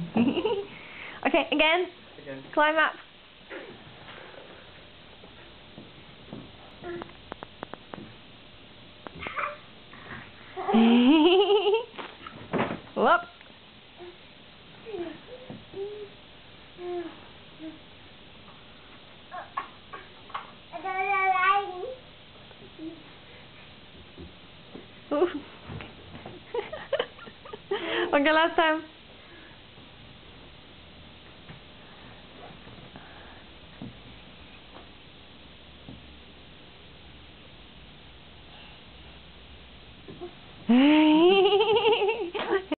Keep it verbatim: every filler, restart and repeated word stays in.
Okay, again. Again. Climb up. Whoop. Okay, last time. Hey.